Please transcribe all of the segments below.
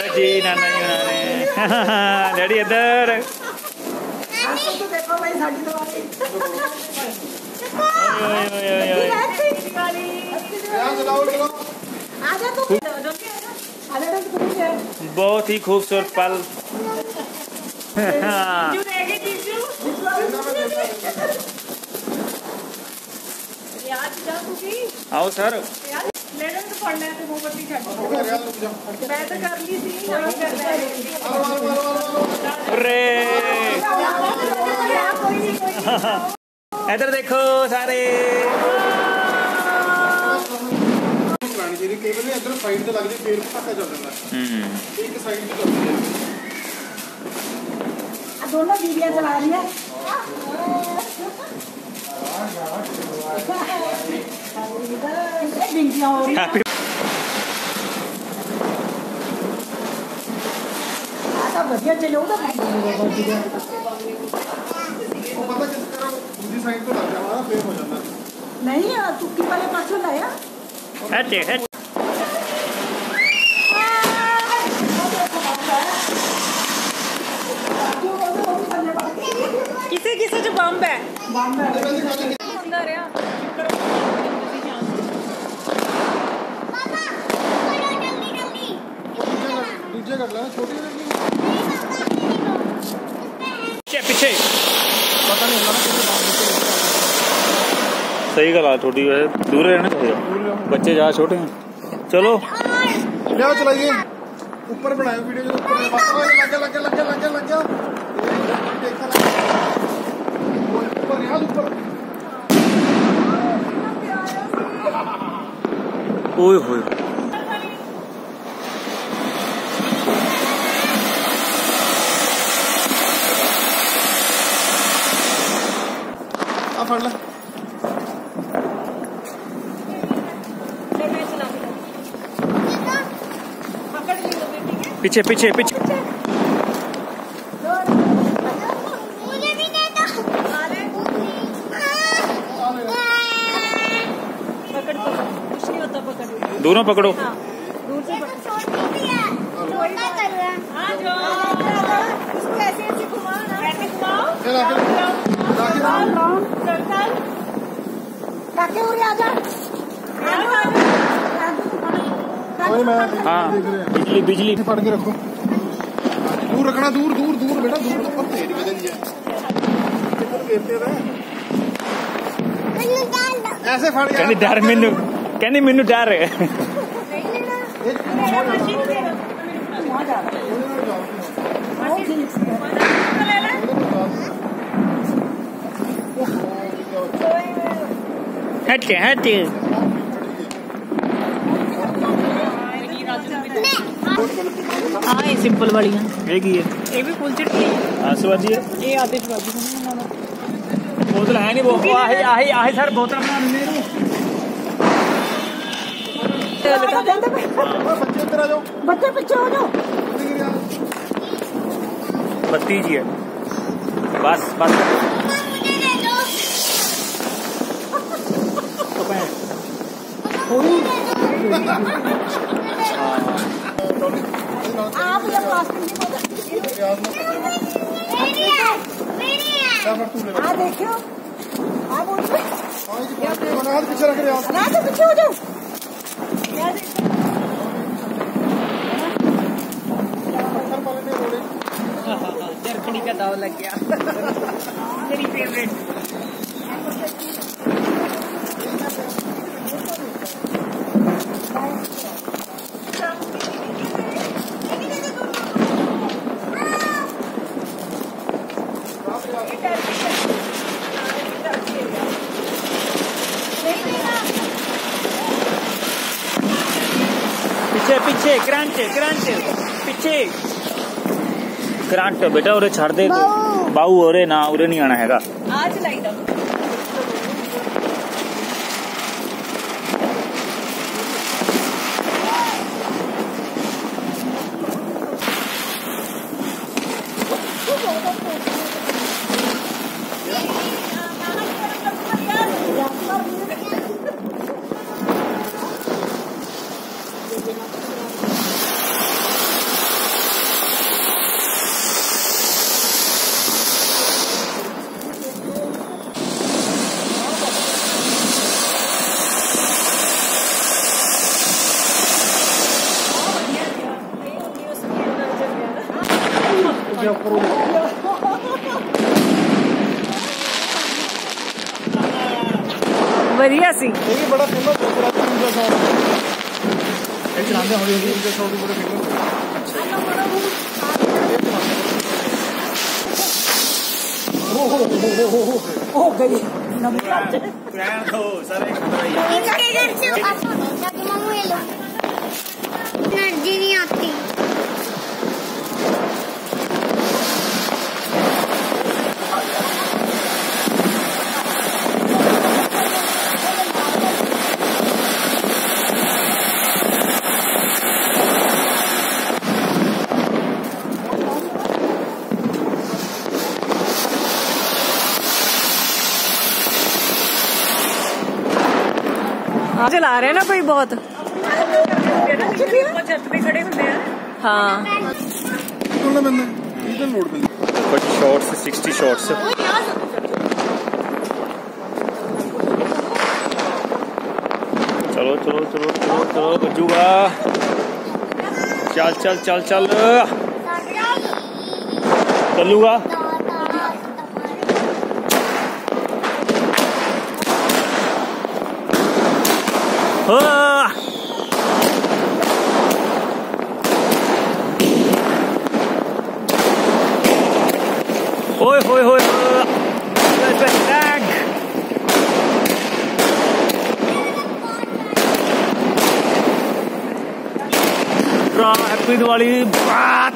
जी नाना जी बना रहे हैं। डैडी इधर। देखो भाई साड़ी बहुत ही खूबसूरत पल। आओ सर। इधर देखो सारे। इधर साइड से लग जाए फिर पटाखा चल जाता है। एक साइड से चलती है। दोनों दीदियां चला रही है। बढ़िया चलो तो पता किस तरह दूसरी साइड पे लग जाएगा फिर हो जाता है। नहीं तुक्की वाले पासों लाया। किसे किसे जो बम्ब है अंदर है। दूसरे कर लेना छोटी पीछे पता नहीं सही गला थोड़ी दूर रहना चाहिए। बच्चे ज्यादा छोटे हैं। चलो क्या चलाइए ऊपर बनाए वीडियो जो ऊपर लग गया ओए होए आ फड़ ले पीछे पीछे पीछे दोनों पकड़ो। दूर से ऐसे ऐसे घुमाओ हाँ बिजली फड़ के रखो। दूर रखना दूर दूर दूर बेटा दूर तेज बदल ऐसे फड़ कहनी डर मैनू कहनी मैनू डर है। हटे हटे हाँ ये सिंपल वाली है। ये की है ये भी फुल चटनी आसवादी है। ये आतिशबाजी बोतल है नहीं वो आहे सर बोतल बच्चे पीछे हो जाओ। बत्ती जी है बस बस आप ये प्लास्टिक देखो आप पीछे रख रहे हो पीछे हो जाओ। जरकड़ी का दाव लग गया। मेरी फेवरेट पीछे पीछे करंट करंट पीछे करंट बेटा उरे छड़ दे बाऊ उरे ना उरे नहीं आना हैगा। आज लाई दो ऊपर बढ़िया सी ये बड़ा फेमस चलाते हौली हौली बड़े फेमस हो गई एनर्जी नहीं आती। चला रहे हैं ना कोई बहुत छत पे खड़े होते हैं। हाँ कुछ शॉट्स 60 शॉट्स चलो चलो चलो चलो चलो बजूगा चल चल चल चल चलूगा ओए होए होए हैप्पी दिवाली बात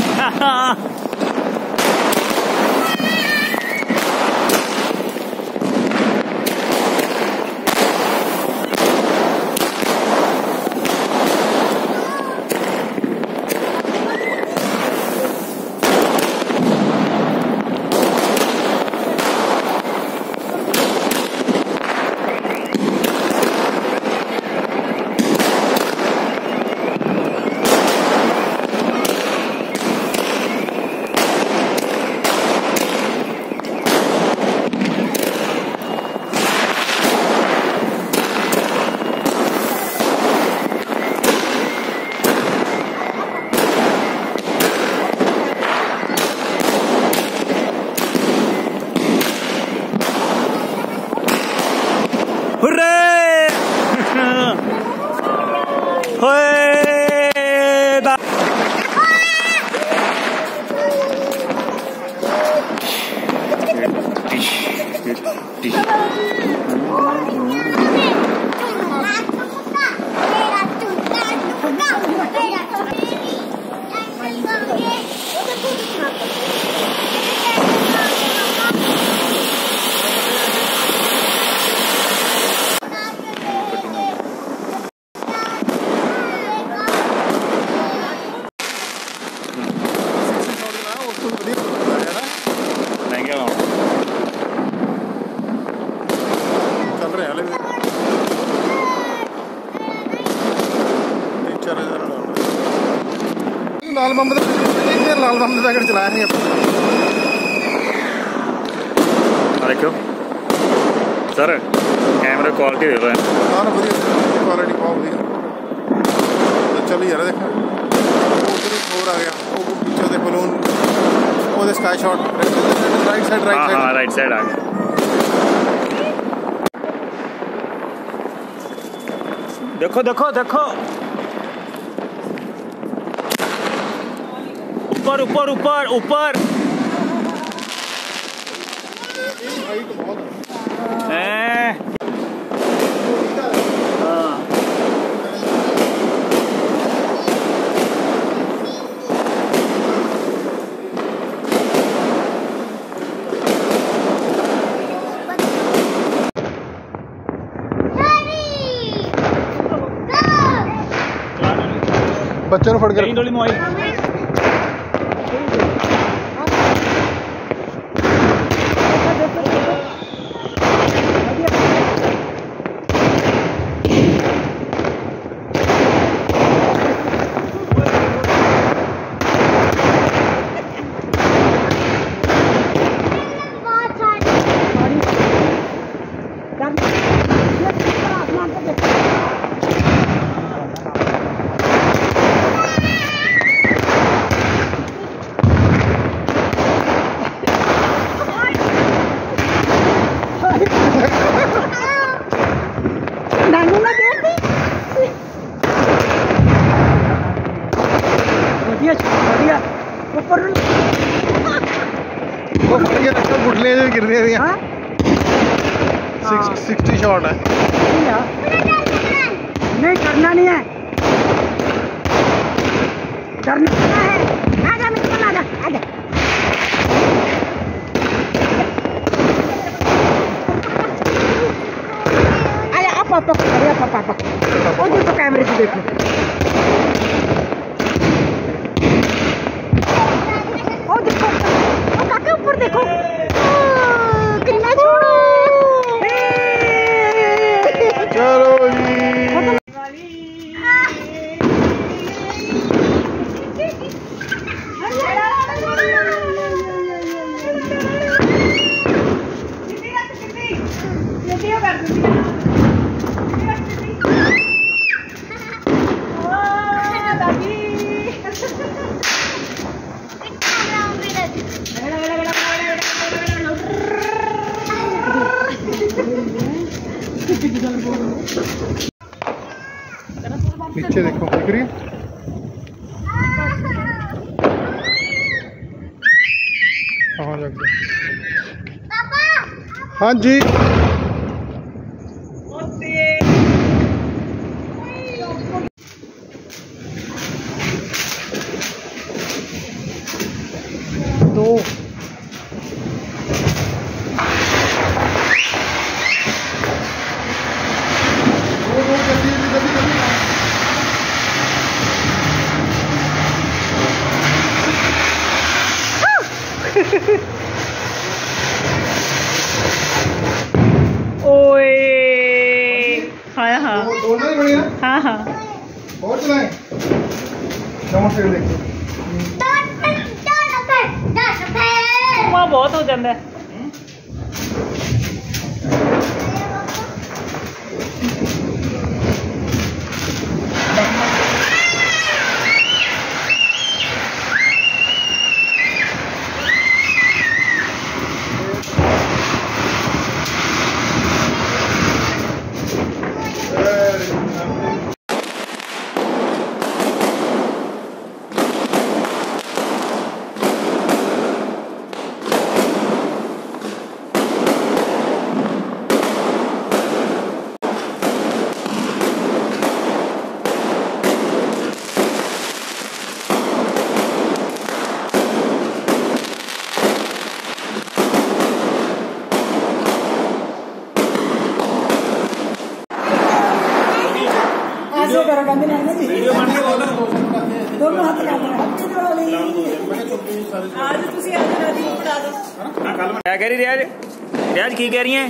लाल बंब लाल बंब पैकेट चलाया नहीं देखो सर कैमरे क्वालिटी दे रहे हैं हाँ ना बढ़िया क्वालिटी बहुत बढ़िया तो चलो यार देखो और आ गया वो पीछे दे बलून वो दे स्काई शॉट राइट साइड हाँ राइट साइड आ गया देखो देखो देखो ऊपर ऊपर ऊपर ऊपर बच्चों ने फड़ के डोली मोबाइल बढ़िया बढ़िया ऊपर वो बढ़िया लगता गुटले जो गिर रहे हैं। 60 शॉट है। नहीं करना नहीं है, करना है। आजा मित्र आजा आजा। आया आप अरे आप वो देखो कैमरे से देखो। ओ देखो ओ काके ऊपर देखो कितना छोड़ो। चलो जी नीचे देखो, दिख रही है? हाँ लग गया। हाँ जी दो ओए हाँ हाँ दोनों ही बढ़िया। हाँ हाँ और चलाएं। नमस्ते देखो। वहाँ बहुत हो जाता है। दोनों हाथ क्या कह रही रियाज? रियाज की कह रही हैं?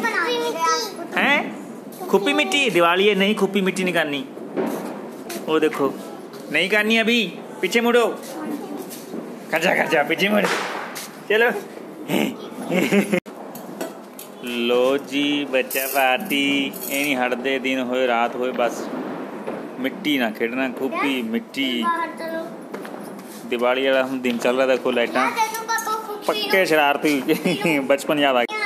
खुप्पी मिट्टी दिवाली है, नहीं खुप्पी मिट्टी नहीं करनी। वो देखो नहीं करनी अभी, पीछे मुड़ो, खचा खचा पीछे मुड़ो, चलो। लो जी बच्चा पार्टी एनी हटदे दिन होए रात होए बस मिट्टी ना खेडना, खुप्पी मिट्टी। दिवाली वाला हम दिन चल रहा, देखो लाइटा पक्के शरारती बचपन याद आ गया।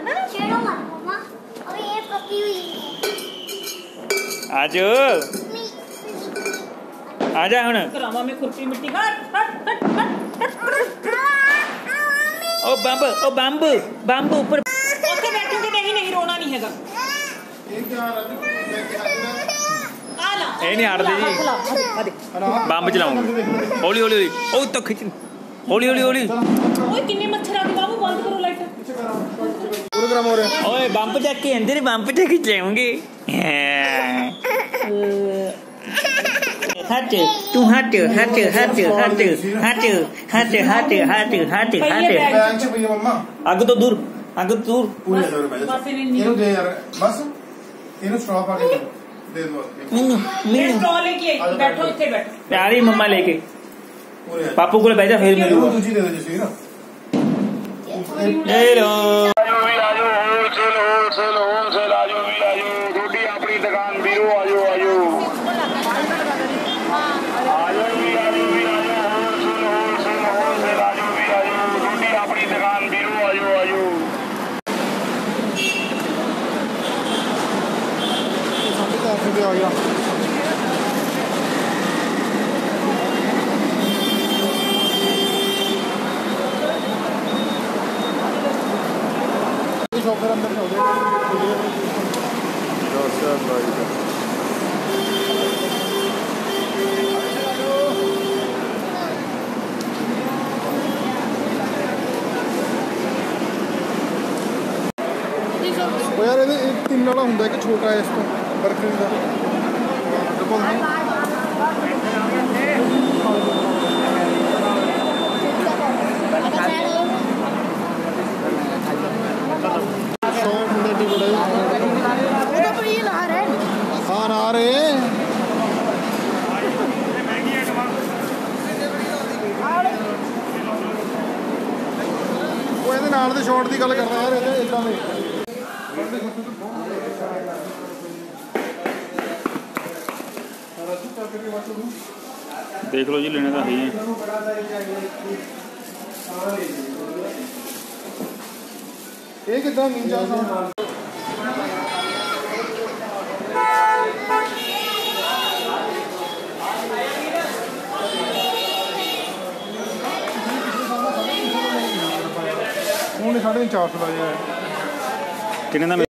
आजो आजा हुन करामा में खुरपी मिट्टी ओ बाम्बू बाम्बू ऊपर ओके बैठूंगे नहीं रोना नहीं हैगा। ए नहीं हार दे जी, बाम्बू चलाऊंगा हौली हौली हौली। ओ तो खिंच हौली हौली हौली। ओए कितने मच्छर आ गए बाबू, बंद करो लाइट। पूरे ग्राम हो रहे हैं। ओए बाम्बू जाके अंदर बाम्बू जाके चलाऊंगे। हट तू हट हट हट हट हट हट हट हट हट हट। आगे तो दूर, आगे तो दूर। ਇਹਨੂੰ ਦੇ ਯਾਰ ਬਸ ਇਹਨੂੰ ਸਟ੍ਰॉ ਪਾ ਕੇ ਦੇ ਦੋ। मैं स्ट्रॉ लेके आई, बैठो इथे बैठो। प्यारी मम्मा लेके पापू को बैठा फिर मिलूंगा। दूसरी दे दो जैसे ना ले लो रोटी अपनी दुकान बीरो आजो आजो रोटी अपनी दुकान बीरो आजो आजो। आ गया। ਵਾਲਾ ਹੁੰਦਾ ਕਿ ਛੋਟਾ ਹੈ ਇਸ ਤੋਂ ਬਰਕਰੀ ਦਾ ਦੇਖੋ हाँ ना रहे वो ਇਹਦੇ ਨਾਲ ਦੇ ਸ਼ਾਟ ਦੀ ਗੱਲ ਕਰਦਾ ਯਾਰ ਇਹਦੇ ਇਦਾਂ ਦੇ देख लो जी लेने का है ही ਇਹ ਕਿਦਾਂ ਨਿੰਜਾ ਦਾ ਉਹਨੇ 450 ਲਾਇਆ कितने का